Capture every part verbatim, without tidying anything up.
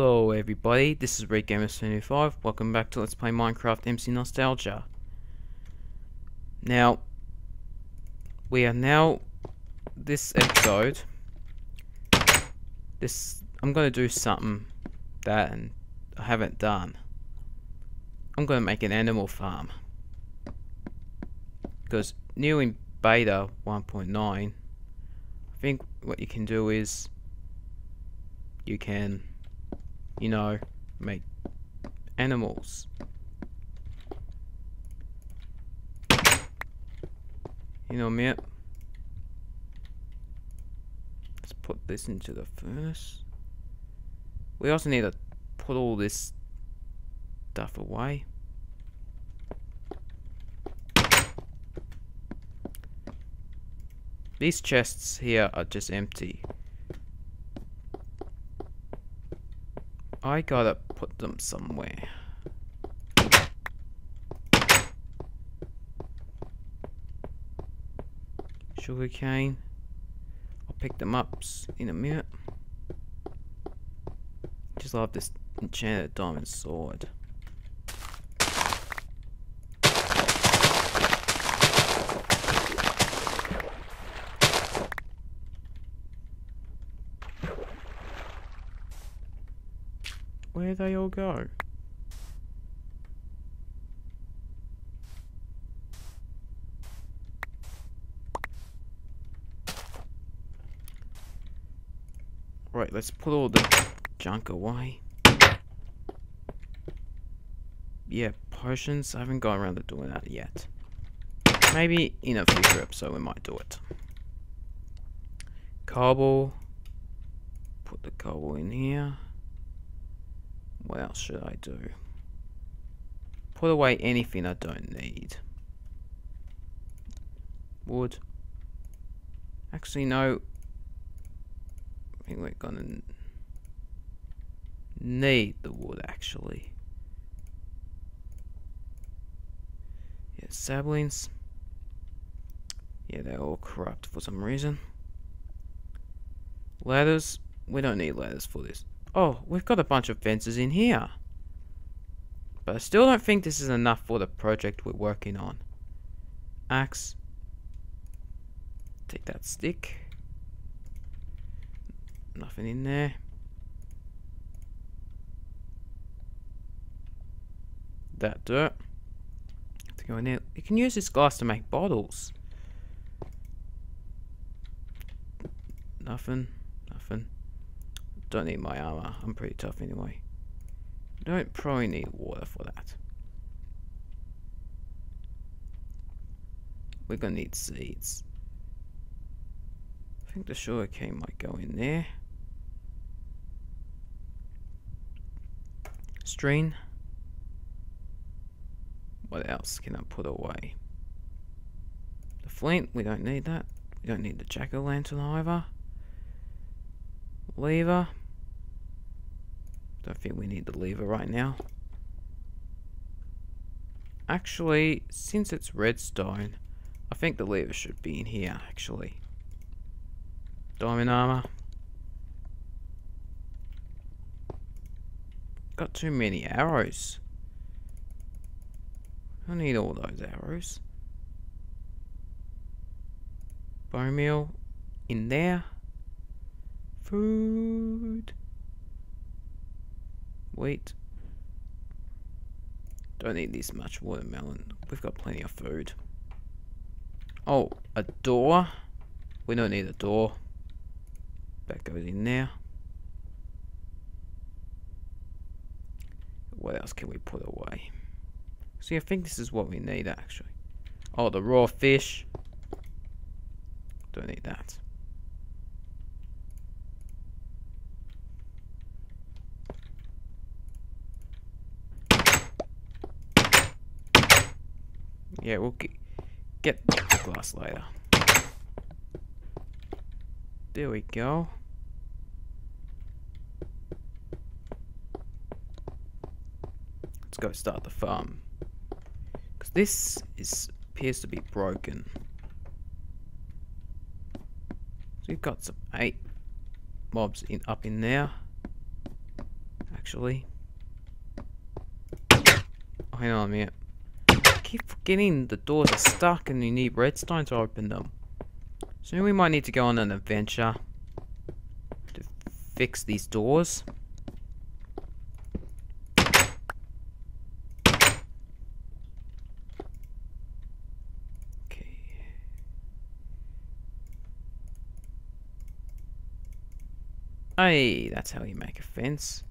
Hello everybody, this is Redgamer seventy-five. Welcome back to Let's Play Minecraft Mcnostalgia. Now, we are now, this episode, this, I'm going to do something that I haven't done. I'm going to make an animal farm. Because new in beta one point nine, I think what you can do is, you can you know, make animals. You know, man. Let's put this into the furnace. We also need to put all this stuff away. These chests here are just empty. I gotta put them somewhere. Sugarcane. I'll pick them up in a minute. Just love this enchanted diamond sword. Where'd they all go? Right, let's put all the junk away. Yeah, potions. I haven't gone around to doing that yet. Maybe in a future episode we might do it. Cobble. Put the cobble in here. What else should I do? Put away anything I don't need. Wood. Actually, no. I think we're gonna need the wood, actually. Yeah, saplings. Yeah, they're all corrupt for some reason. Ladders. We don't need ladders for this. Oh, we've got a bunch of fences in here. But I still don't think this is enough for the project we're working on. Axe. Take that stick. Nothing in there. That dirt. To go in there. You can use this glass to make bottles. Nothing. Nothing. Don't need my armor. I'm pretty tough anyway. Don't probably need water for that. We're gonna need seeds. I think the sugarcane might go in there. String. What else can I put away? The flint, we don't need that. We don't need the jack-o'-lantern either. Lever. Don't think we need the lever right now. Actually, since it's redstone, I think the lever should be in here, actually. Diamond armor. Got too many arrows. I need all those arrows. Bone meal in there. Food. Wheat. Don't need this much watermelon. We've got plenty of food. Oh, a door. We don't need a door. That goes in there. What else can we put away? See, I think this is what we need actually. Oh, the raw fish. Don't need that. Yeah, we'll get the glass later. There we go. Let's go start the farm. Because this is appears to be broken. So we've got some eight mobs in up in there. actually. Oh, hang on a minute. I keep forgetting the doors are stuck and you need redstone to open them. So we might need to go on an adventure to fix these doors. Okay. Hey, that's how you make a fence.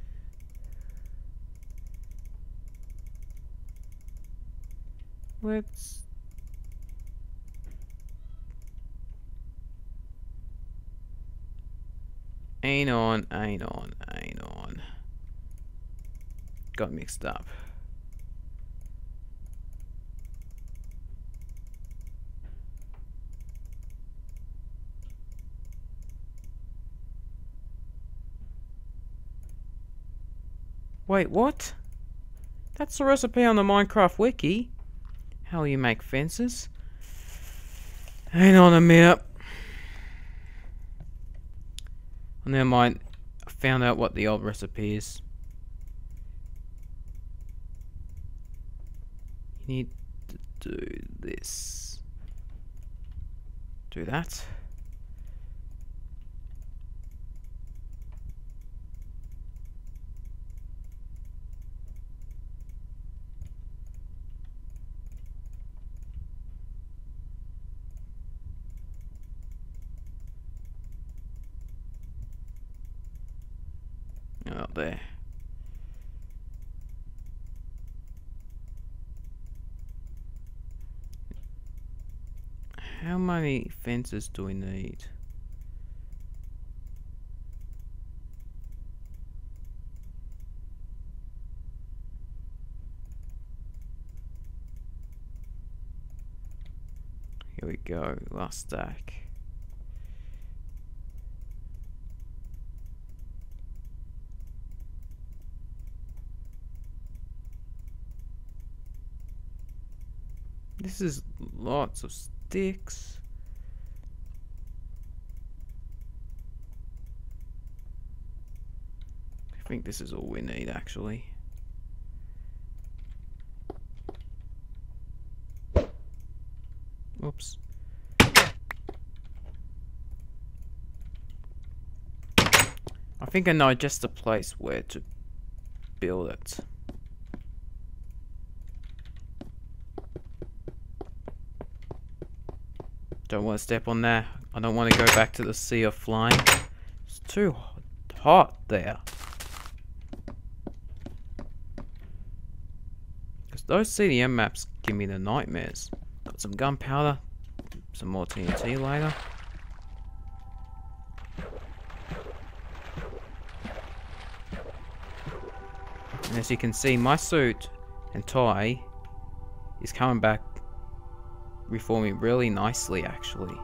Let's... Ain't on, ain't on, ain't on. Got mixed up. Wait, what? That's the recipe on the Minecraft wiki. How you make fences. Hang on a minute. Never mind. I found out what the old recipe is. You need to do this. Do that. Out there. How many fences do we need? Here we go, last stack. This is lots of sticks. I think this is all we need actually. Oops. I think I know just the place where to build it. Don't want to step on that. I don't want to go back to the sea of flying. It's too hot there. Because those C D M maps give me the nightmares. Got some gunpowder. Some more T N T later. And as you can see, my suit and tie is coming back reforming really nicely actually.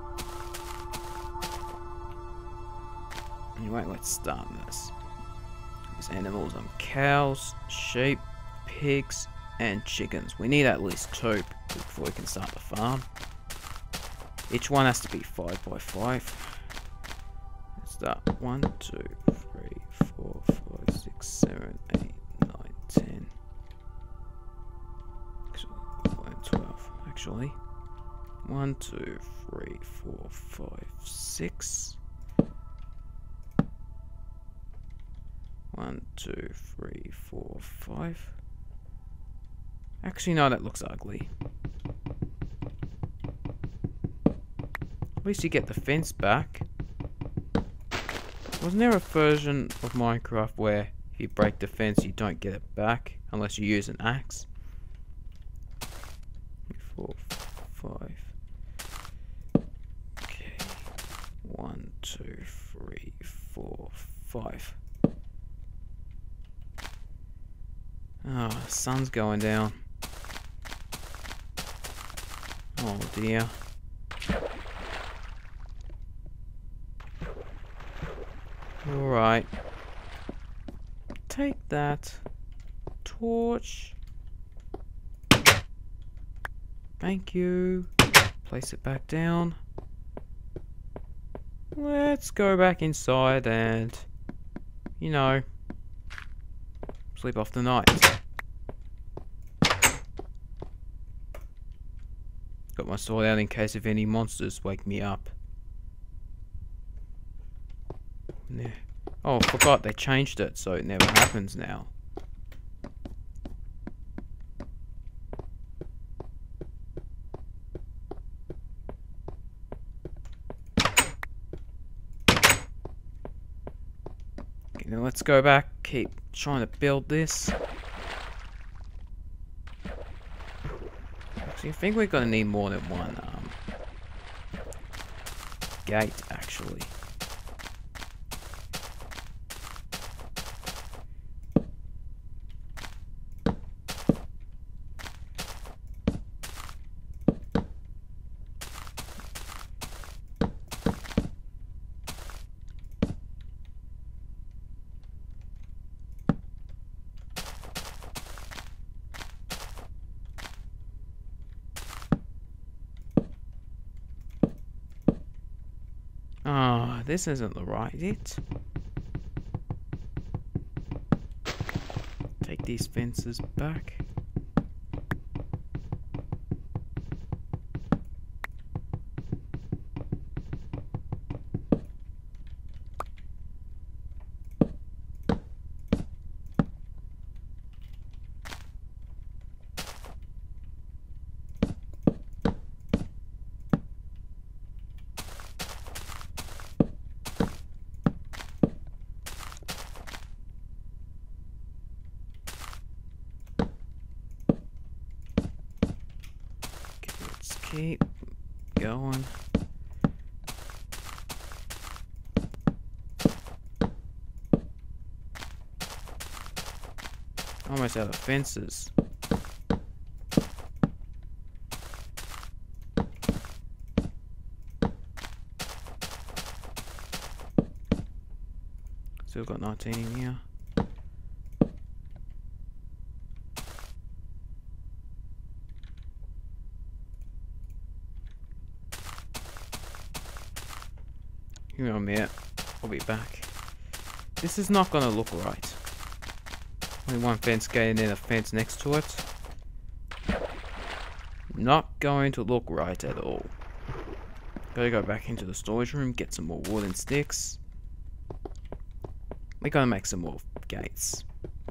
Anyway, let's start this. These animals are cows, sheep, pigs, and chickens. We need at least two before we can start the farm. Each one has to be five by five. Let's start one, two, three, four, five, six, seven, eight, nine, ten. twelve actually. One, two, three, four, five, six. One, two, three, four, five. Actually, no, that looks ugly. At least you get the fence back. Wasn't there a version of Minecraft where if you break the fence, you don't get it back unless you use an axe? Four, five. Okay. One, two, three, four, five. Oh, the sun's going down. Oh dear. Alright. Take that. Torch. Thank you. Place it back down. Let's go back inside and, you know, Sleep off the night. Got my sword out in case if any monsters wake me up. Yeah. Oh, I forgot they changed it so it never happens now. Okay, now let's go back, keep trying to build this. Actually, I think we're gonna need more than one um, gate, actually. Ah, oh, this isn't the right it. Take these fences back. Keep going. Almost out of fences. Still got nineteen in here. Give me a minute, I'll be back. This is not gonna look right. Only one fence gate and then a fence next to it. Not going to look right at all. Gotta go back into the storage room, get some more wood and sticks. We're gonna make some more gates.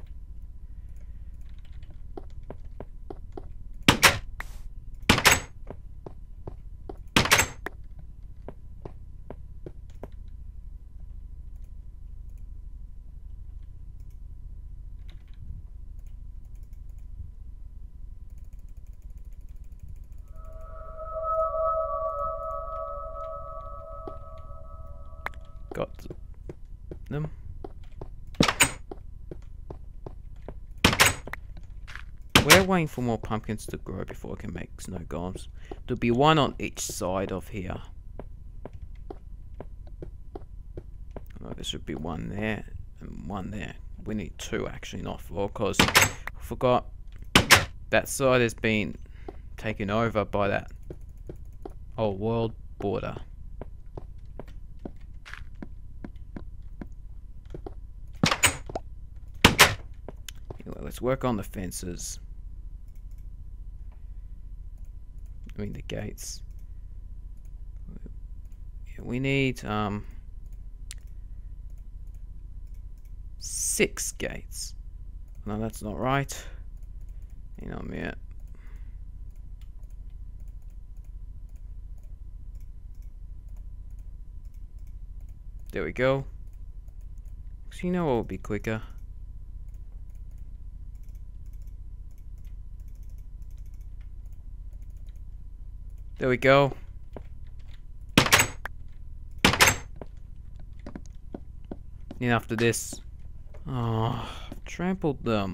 Got them. We're waiting for more pumpkins to grow before I can make snow golems. There'll be one on each side of here. Oh, there should be one there and one there. We need two actually, not four, because I forgot that side has been taken over by that old world border. Anyway, let's work on the fences. I mean the gates. Yeah, we need um six gates. No, that's not right. Hang on a minute. There we go. So you know what would be quicker? There we go. And after this, oh, I've trampled them.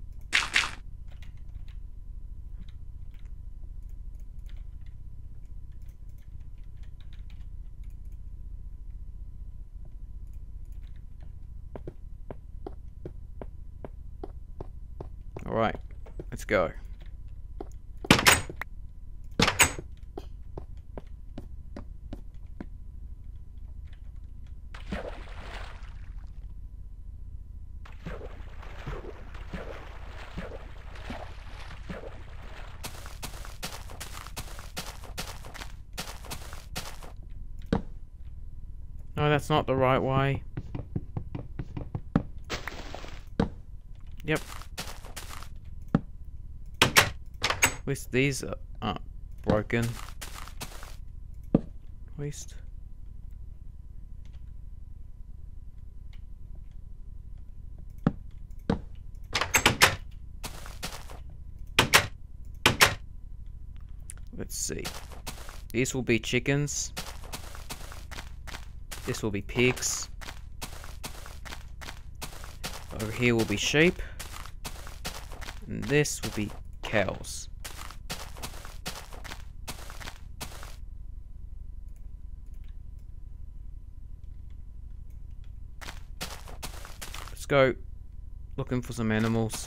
All right, let's go. No, that's not the right way. Yep. At least these are, aren't broken. At least. Let's see. These will be chickens. This will be pigs. Over here will be sheep. And this will be cows. Let's go looking for some animals.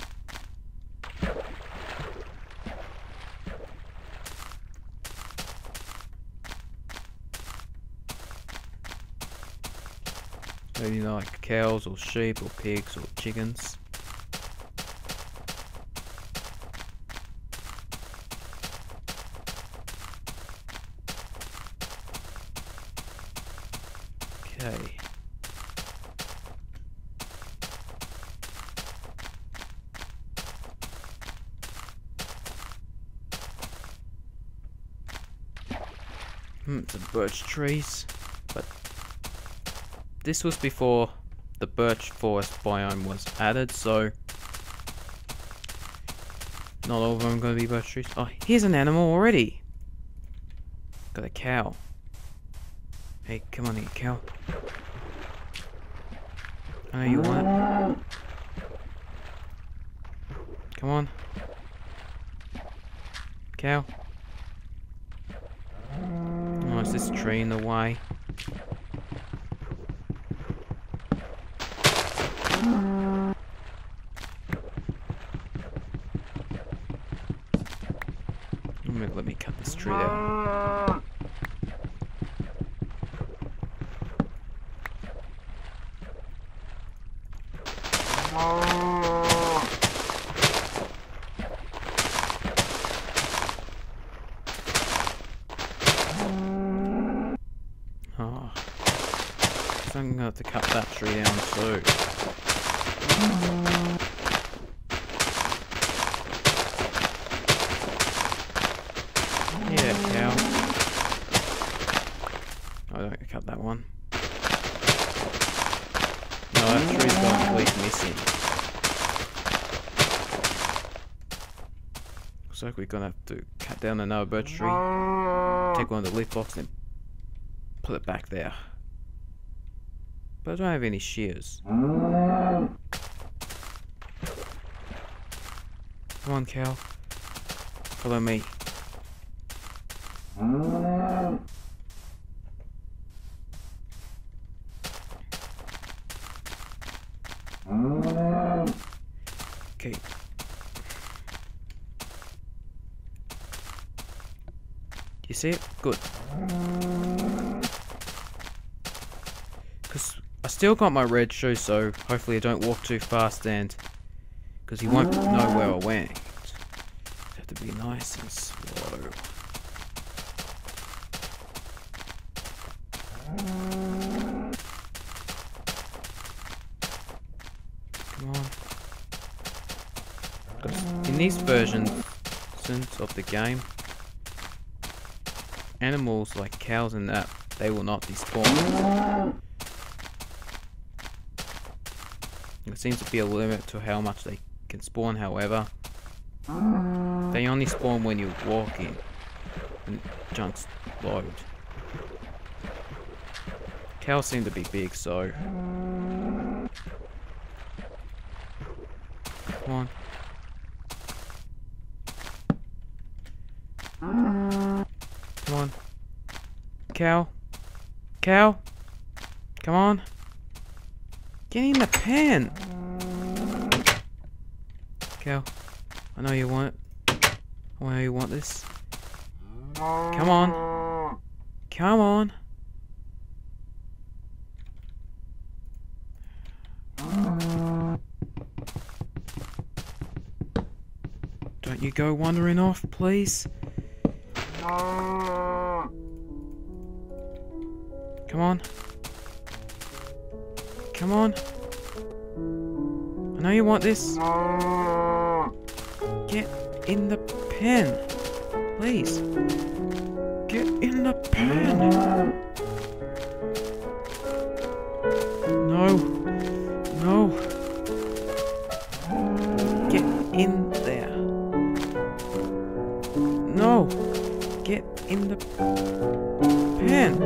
Maybe like cows or sheep or pigs or chickens. Okay. Hmm, some birch trees, but this was before the birch forest biome was added, so not all of them are going to be birch trees. Oh, here's an animal already. Got a cow. Hey, come on here, cow. I know you want it. Come on. Cow. Oh, is this tree in the way? Let me cut this tree out. Oh, so I'm gonna have to cut that tree down too. Yeah, cow. Oh, I don't cut that one. No, that tree's gone completely missing. Looks like we're gonna have to cut down another birch tree, take one of the leaf blocks and put it back there. But I don't have any shears. Come on, cow. Follow me. Okay. You see it? Good. Because I still got my red shoe, so hopefully I don't walk too fast and... because he won't know where I went. Just have to be nice and slow. Come on. Because in these versions of the game, animals like cows and that, they will not despawn. There seems to be a limit to how much they can spawn, however. They only spawn when you're walking and chunks load. Cows seem to be big, so... Come on. Come on. Cow. Cow. Come on. Get in the pen. Cow. I know you want it. I know you want this. Come on. Come on. Don't you go wandering off, please. Come on. Come on. I know you want this. Get in the pen. Please. Get in the pen. No. No. Get in there. No. Get in the pen.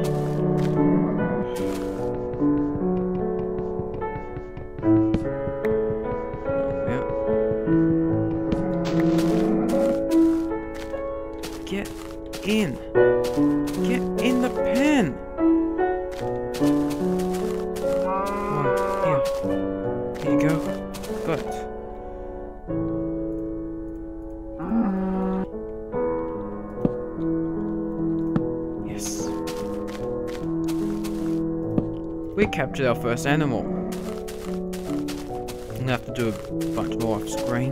Get in. Get in the pen. Come on, here. Here you go. Got it. Yes. We captured our first animal. I'm gonna have to do a bunch more off screen.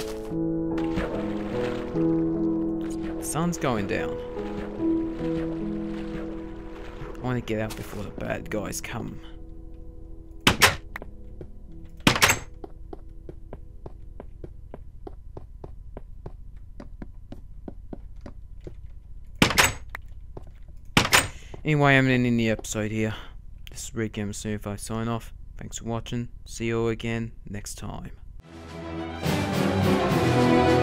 The sun's going down. I want to get out before the bad guys come. Anyway, I'm ending the episode here. This is Redgamer. See if I sign off. Thanks for watching. See you all again next time.